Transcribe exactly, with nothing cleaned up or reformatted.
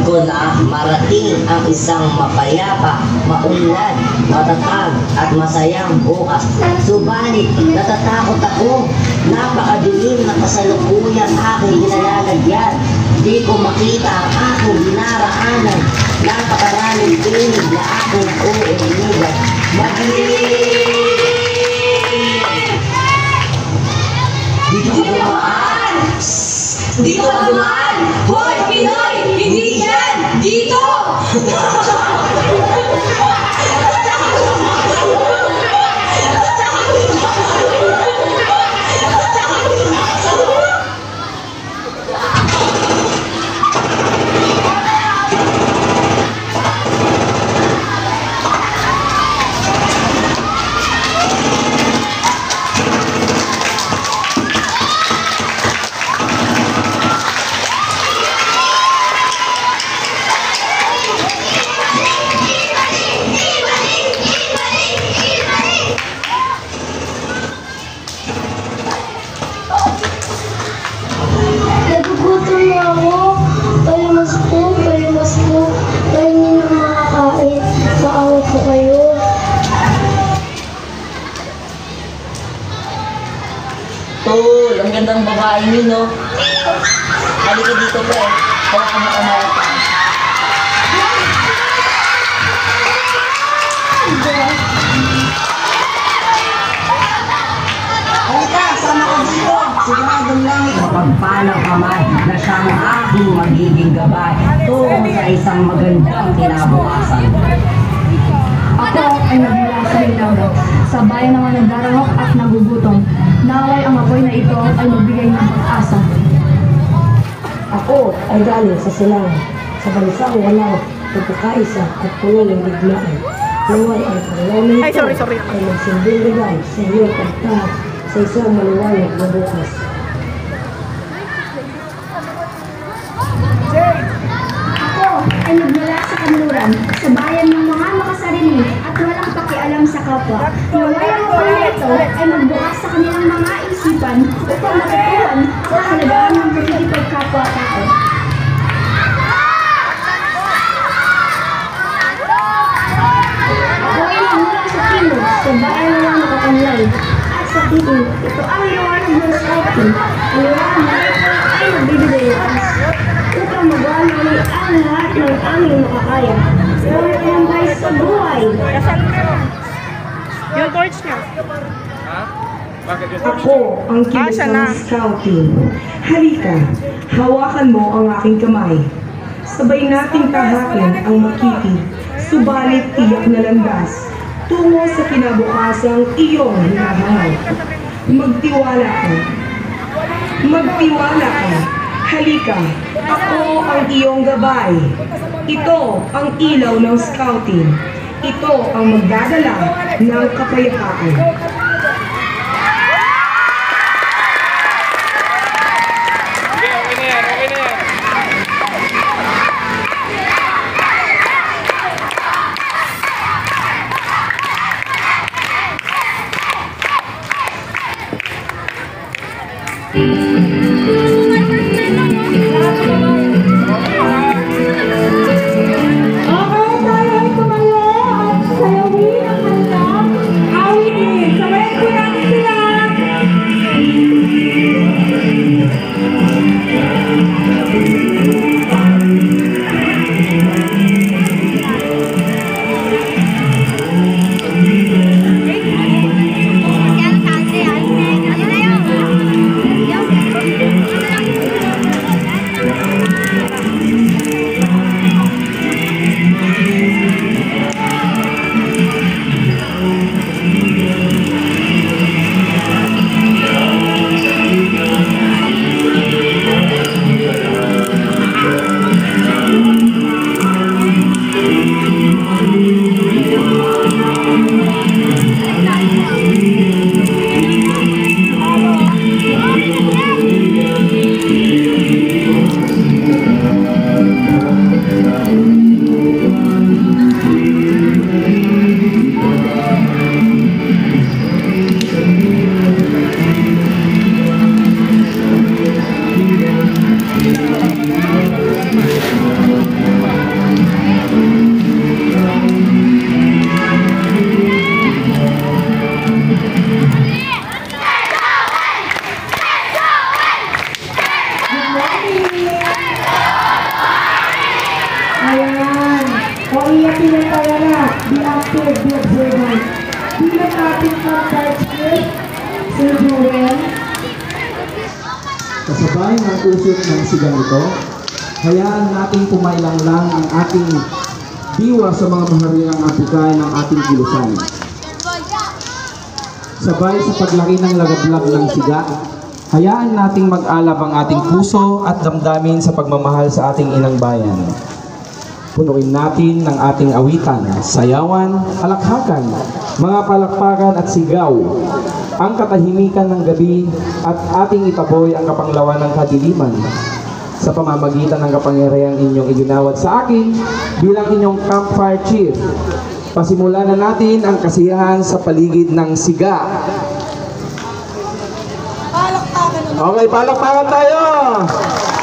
ko na marating ang isang mapayapa, maunlad, matatag at masayang bukas. Subalit, natatakot ako. Napakadilim na kasalukuyang aking ginalalagyan. Di ko makita ang aking dinaraanan. Napakaraming tinig na aking uunigan. Madilim! Dito ka dumaan! Dito ka dumaan! Hoy, Pinoy! Hindi yan! Dito! Tol, ang gandang babae niyo, no? Halika dito, pre. Hawakan mo kamay pa. Halika, sama ka dito. Siguradong lang mapagpalang kamay na siyang aking magiging gabay tungo sa isang magandang kinabukasan. Ako ay nagmula sa Ilaw, sa bayan ng mga nagdarahok at nagugutom. Naway ang apoy na ito ay magbigay ng pag-asa. Ako ay galing sa silang, sa bansang walang pagkakaisa at puno ng digmaan. Naway ang panglaman ito ay magsilbing ligay sa iyong pagtahak sa isang maliwanag na bukas. Ako ay nagmula sa kanluran, sa bayan ng mga makasarili at walang pakialam sa kapwa. Naway ang apoy na ito ay magbukas sa kanilang mga isipan upang matutuhan ang kahalagahan ng pakikipagkapwa-tao. Ako ay nagmula sa timog, sa bayan ng mga nakakanlay. At sa titig, ito ang liwanag ng scouting. Ang liwanag na ito ay nagbibigay lakas upang magawa namin ang lahat ng aming makakaya. Salamat ng guys sa buhay! Yung torch niya. Ako ang kilusang scouting. Halika, hawakan mo ang aking kamay. Sabay nating tahakin ang makiki, subalit tiyak na landas, tungo sa kinabukasang iyong hinahangal. Magtiwala ka. Magtiwala ka. Halika, ako ang iyong gabay. Ito ang ilaw ng scouting. Ito ang magdadala ng kapayapaan. Okay, tayo ay tumayo at sayawin ang kanilang awitin. Sabay Ayan. O iyakin na tayo na. Be active, be observant. Bilang ating pag-participate, Sir Joel, Kasabay ng usok ng sigang ito, hayaan nating pumailang lang ang ating diwa sa mga maharirang apikay ng ating kilusan. Sabay sa paglaki ng lagablag ng siga, hayaan nating mag-alab ang ating puso at damdamin sa pagmamahal sa ating inang bayan. Punuin natin ng ating awitan, sayawan, alakhakan, mga palakpakan at sigaw, ang katahimikan ng gabi at ating itaboy ang kapanglawan ng kadiliman sa pamamagitan ng kapangyarihang inyong iginawad sa akin bilang inyong campfire chief. Pasimulan na natin ang kasiyahan sa paligid ng siga. Okay, palakpakan tayo!